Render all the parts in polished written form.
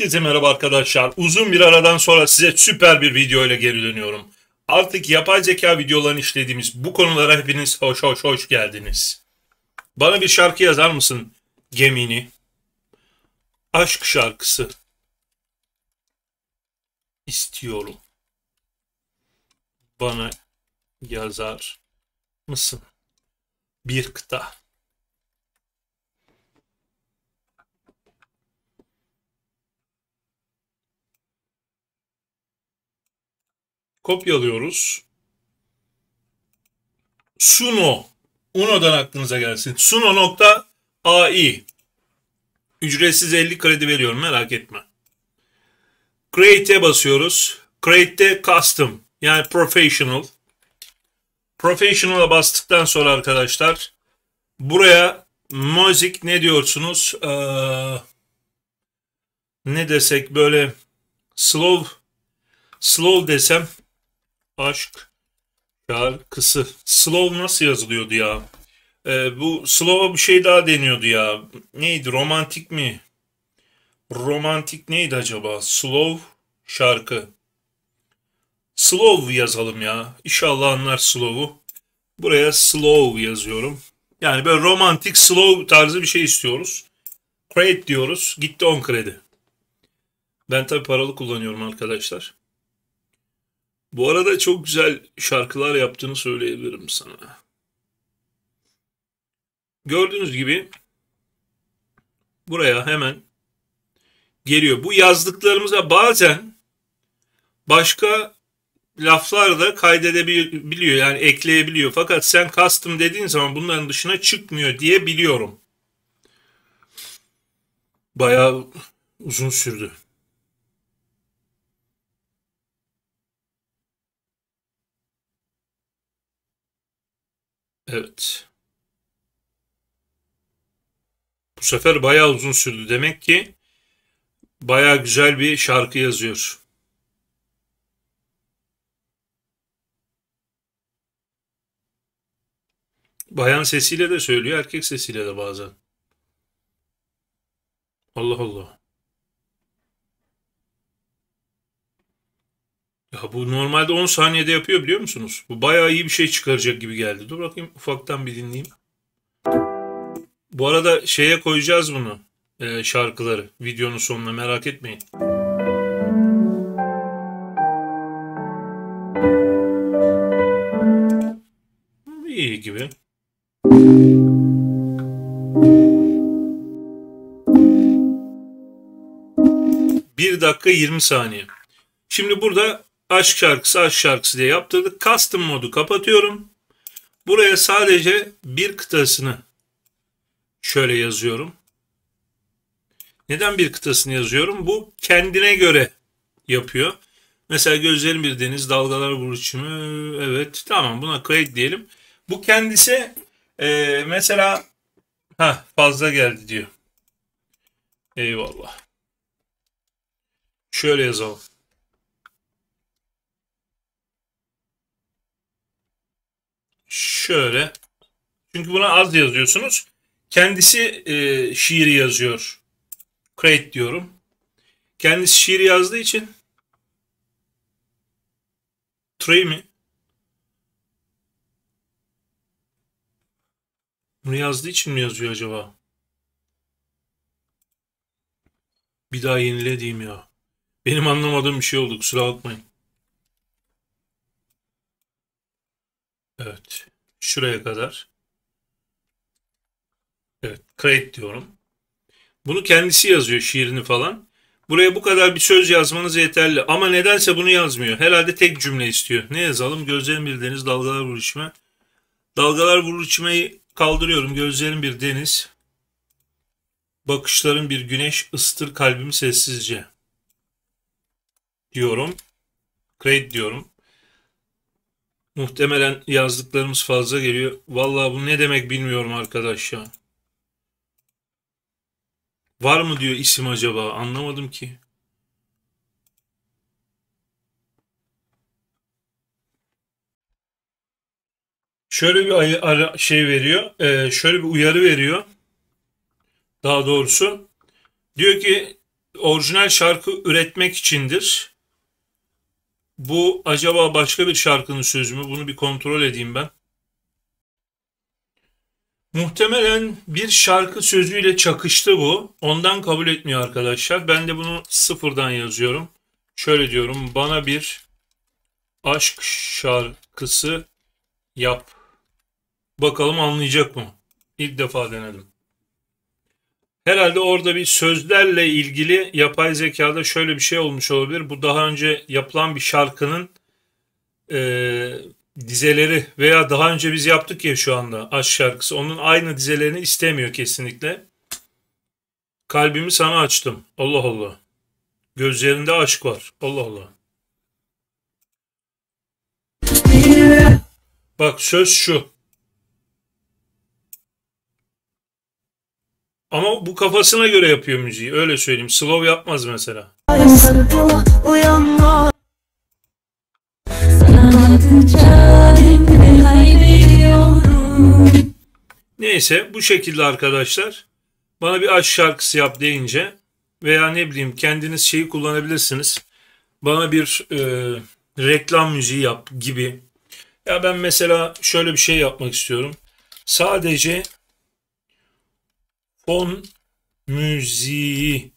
Herkese merhaba arkadaşlar. Uzun bir aradan sonra size süper bir video ile geri dönüyorum. Artık yapay zeka videolarını işlediğimiz bu konulara hepiniz hoş geldiniz. Bana bir şarkı yazar mısın Gemini? Aşk şarkısı istiyorum. Bana yazar mısın? Bir kıta. Kopyalıyoruz. Suno. Uno'dan aklınıza gelsin. Suno.ai. Ücretsiz 50 kredi veriyorum, merak etme. Create'e basıyoruz. Create'de custom yani professional. Professional'a bastıktan sonra arkadaşlar buraya müzik ne diyorsunuz? Ne desek böyle slow desem aşk şarkısı. Slow nasıl yazılıyordu ya? Bu slow'a bir şey daha deniyordu ya. Neydi? Romantik mi? Romantik neydi acaba? Slow şarkı. Slow yazalım ya. İnşallah anlar slow'u. Buraya slow yazıyorum. Yani böyle romantik slow tarzı bir şey istiyoruz. Create diyoruz. Gitti 10 kredi. Ben tabii paralı kullanıyorum arkadaşlar. Bu arada çok güzel şarkılar yaptığını söyleyebilirim sana. Gördüğünüz gibi buraya hemen geliyor. Bu yazdıklarımıza bazen başka laflar da kaydedebiliyor, yani ekleyebiliyor. Fakat sen custom dediğin zaman bunların dışına çıkmıyor diye biliyorum. Bayağı uzun sürdü. Evet. Bu sefer bayağı uzun sürdü. Demek ki bayağı güzel bir şarkı yazıyor. Bayan sesiyle de söylüyor, erkek sesiyle de bazen. Allah Allah. Ya bu normalde 10 saniyede yapıyor, biliyor musunuz? Bu bayağı iyi bir şey çıkaracak gibi geldi. Dur bakayım, ufaktan bir dinleyeyim. Bu arada şeye koyacağız bunu. Şarkıları. Videonun sonuna, merak etmeyin. İyi gibi. Bir dakika 20 saniye. Şimdi burada aşk şarkısı diye yaptırdık. Custom modu kapatıyorum. Buraya sadece bir kıtasını şöyle yazıyorum. Neden bir kıtasını yazıyorum? Bu kendine göre yapıyor. Mesela gözlerim bir deniz, dalgalar vuruşumu. Evet, tamam, buna kayıt diyelim. Bu kendisi mesela fazla geldi diyor. Eyvallah. Şöyle yazalım. Şöyle. Çünkü buna az yazıyorsunuz. Kendisi şiiri yazıyor. Create diyorum. Kendisi şiir yazdığı için Trey mi? Bunu yazdığı için mi yazıyor acaba? Bir daha yenile diyeyim ya. Benim anlamadığım bir şey oldu, kusura bakmayın. Evet. Şuraya kadar. Evet. Create diyorum. Bunu kendisi yazıyor, şiirini falan. Buraya bu kadar bir söz yazmanız yeterli. Ama nedense bunu yazmıyor. Herhalde tek cümle istiyor. Ne yazalım? Gözlerim bir deniz, dalgalar vuruşma. Dalgalar vuruşmayı kaldırıyorum. Gözlerim bir deniz. Bakışların bir güneş, ısıtır kalbimi sessizce. Diyorum. Create diyorum. Muhtemelen yazdıklarımız fazla geliyor. Vallahi bu ne demek bilmiyorum arkadaş ya. Var mı diyor isim acaba? Anlamadım ki. Şöyle bir şey veriyor. Şöyle bir uyarı veriyor. Daha doğrusu diyor ki orijinal şarkı üretmek içindir. Bu acaba başka bir şarkının sözü mü? Bunu bir kontrol edeyim ben. Muhtemelen bir şarkı sözüyle çakıştı bu. Ondan kabul etmiyor arkadaşlar. Ben de bunu sıfırdan yazıyorum. Şöyle diyorum. Bana bir aşk şarkısı yap. Bakalım anlayacak mı? İlk defa denedim. Herhalde orada bir sözlerle ilgili yapay zekada şöyle bir şey olmuş olabilir. Bu daha önce yapılan bir şarkının dizeleri veya daha önce biz yaptık ya şu anda aşk şarkısı. Onun aynı dizelerini istemiyor kesinlikle. Kalbimi sana açtım. Allah Allah. Gözlerinde aşk var. Allah Allah. Bak söz şu. Ama bu kafasına göre yapıyor müziği. Öyle söyleyeyim. Slow yapmaz mesela. Neyse bu şekilde arkadaşlar. Bana bir aşk şarkısı yap deyince veya ne bileyim kendiniz şeyi kullanabilirsiniz. Bana bir reklam müziği yap gibi. Ya ben mesela şöyle bir şey yapmak istiyorum. Sadece fon müziği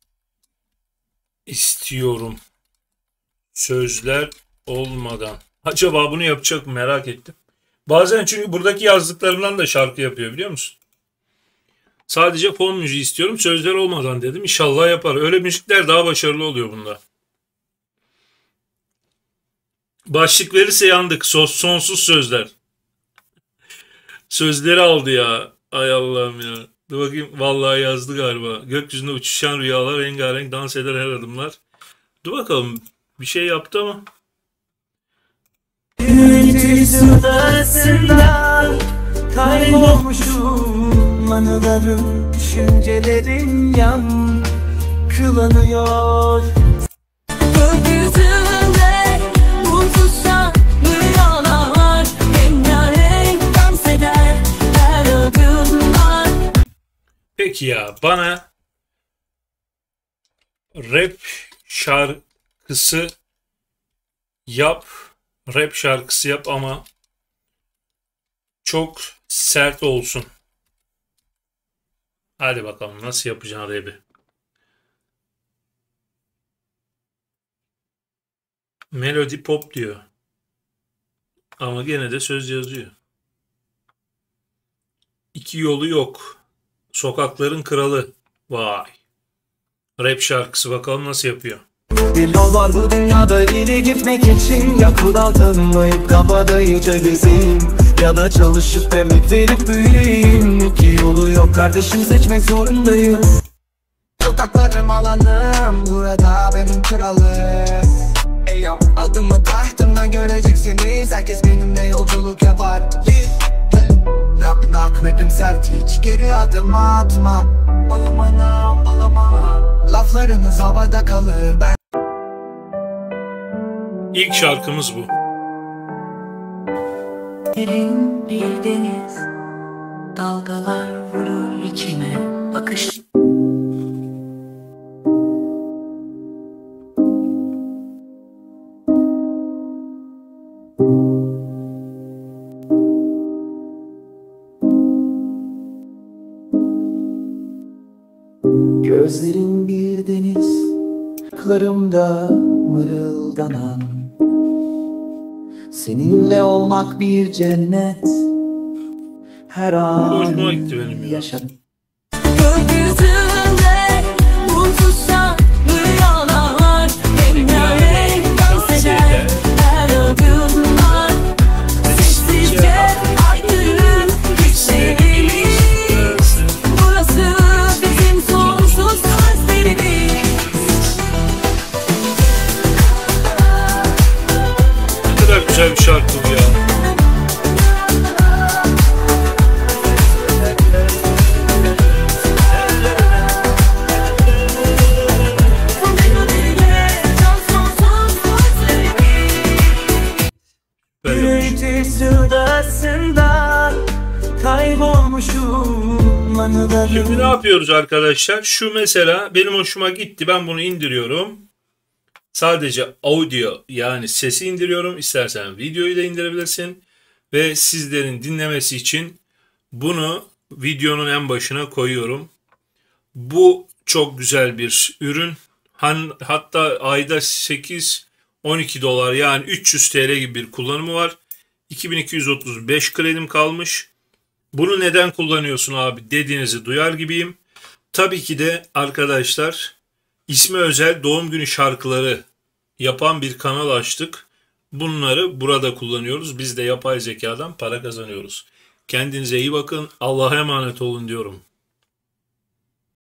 istiyorum. Sözler olmadan. Acaba bunu yapacak mı merak ettim. Bazen çünkü buradaki yazdıklarımdan da şarkı yapıyor biliyor musun? Sadece fon müziği istiyorum sözler olmadan dedim. İnşallah yapar. Öyle müzikler daha başarılı oluyor bunda. Başlık verirse yandık. Sonsuz sözler. Sözleri aldı ya. Ay Allah'ım ya. Dur bakayım. Vallahi yazdı galiba. Gökyüzünde uçuşan rüyalar, rengarenk dans eder her adımlar. Dur bakalım. Bir şey yaptı ama. Kaybolmuşum anılarım, düşüncelerim yankılanıyor. Gökyüzünde uçuşan rüyalar, rengarenk dans eder her adımlar. Peki ya bana rap şarkısı yap. Rap şarkısı yap ama çok sert olsun. Hadi bakalım nasıl yapacaksın rap'i. Melody pop diyor. Ama gene de söz yazıyor. İki yolu yok. Sokakların kralı. Vay. Rap şarkısı bakalım nasıl yapıyor. Bir yol var bu dünyada ileri gitmek için. Ya kural tanımayıp kabadayıca gezeyim, ya da çalışıp emek verip büyüyeyim. İki yolu yok kardeşim, seçmek zorundayım. Sokaklarım alanım, burada benim kralım. Eyo, adımı tahtımdan göreceksiniz. Herkes benimle yolculuk yapar. Knock knock rapim sert, hiç geri adım atma. Balamana balamana, laflarınız havada kalır. Ben İlk şarkımız bu. derin bir deniz, dalgalar vurur içime, bakış. Gözlerin bir deniz, kulaklarımda mırıldanan. Seninle olmak bir cennet, her Hoşuma an gitti benim ya. yaşadım. Gökyüzünde uçuşan rüyalar, rengarenk dans eder her adımlar. Sessizce ayrılıp gitmeliyiz. Burası bizim sonsuz sözlerimiz. Ne kadar güzel bir şarkı bu ya. Bu melodiyle can sonsuz sözlerimiz. Böyle yapmış. Gürültü sudasında kaybolmuşum anılarım. Şimdi ne yapıyoruz arkadaşlar? Şu mesela benim hoşuma gitti. Ben bunu indiriyorum. Sadece audio yani sesi indiriyorum. İstersen videoyu da indirebilirsin. Ve sizlerin dinlemesi için bunu videonun en başına koyuyorum. Bu çok güzel bir ürün. Hatta ayda 8-12 dolar yani 300 TL gibi bir kullanımı var. 2235 kredim kalmış. Bunu neden kullanıyorsun abi dediğinizi duyar gibiyim. Tabii ki de arkadaşlar isme özel doğum günü şarkıları yapan bir kanal açtık. Bunları burada kullanıyoruz. Biz de yapay zekadan para kazanıyoruz. Kendinize iyi bakın. Allah'a emanet olun diyorum.